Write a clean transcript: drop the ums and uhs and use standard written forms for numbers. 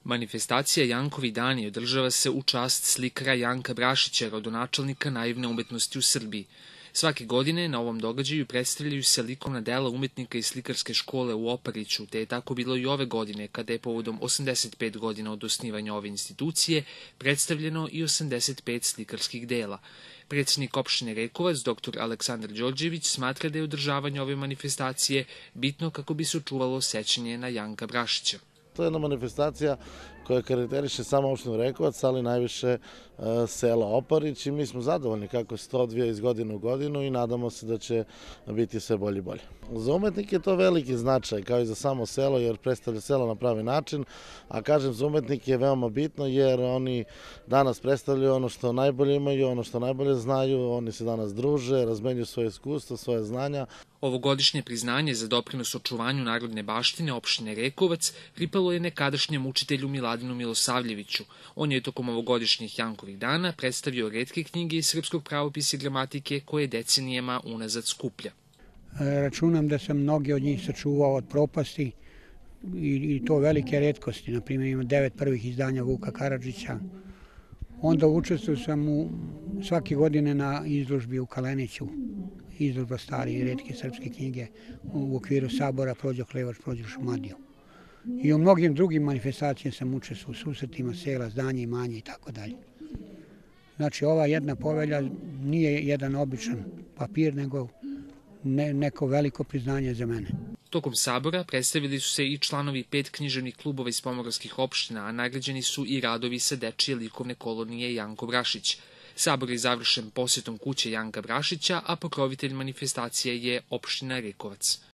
Manifestacija Jankovi dani održava se u čast slikara Janka Brašića, rodonačelnika naivne umetnosti u Srbiji. Svake godine na ovom događaju predstavljaju se likovna dela umetnika iz slikarske škole u Opariću, te je tako bilo i ove godine, kada je povodom 85 godina od osnivanja ove institucije predstavljeno i 85 slikarskih dela. Predsjednik opštine Rekovac, dr. Aleksandar Đorđević, smatra da je održavanje ove manifestacije bitno kako bi se očuvalo sećanje na Janka Brašića. To je jedna manifestacija koja karakteriše samo opštinu Rekovac, ali najviše sela Oparić i mi smo zadovoljni kako se to odvija iz godine u godinu i nadamo se da će biti sve bolje i bolje. Za umetnike je to veliki značaj, kao i za samo selo, jer predstavlja selo na pravi način, a kažem za umetnike je veoma bitno jer oni danas predstavljaju ono što najbolje imaju, ono što najbolje znaju, oni se danas druže, razmenjuju svoje iskustvo, svoje znanja. Ovogodišnje priznanje za doprinos očuvanju narodne baštine opštine Rekovac pripalo je nekadašnjem učitelju Miladinu Milosavljeviću. On je tokom ovogodišnjih Jankovih dana predstavio retke knjige iz srpskog pravopisa i gramatike koje decenijama unazad skuplja. Računam da sam mnogi od njih sačuvao od propasti i to velike retkosti. Naprimjer, ima 9 prvih izdanja Vuka Karadžića. Onda učestvovao sam svake godine na izložbi u Kaleniću, izložba stare i retke srpske knjige u okviru sabora Prođo Klevač, Prođo Šumadiju. I u mnogim drugim manifestacijama sam učestvovao u susretima sela, zdanja, imanja i tako dalje. Znači, ova jedna povelja nije jedan običan papir, nego neko veliko priznanje za mene. Tokom sabora predstavili su se i članovi 5 književnih klubova iz pomoravskih opština, a nagrađeni su i radovi sa dečije likovne kolonije Janko Brašić. Sabor je završen posjetom kuće Janka Brašića, a pokrovitelj manifestacije je opština Rekovac.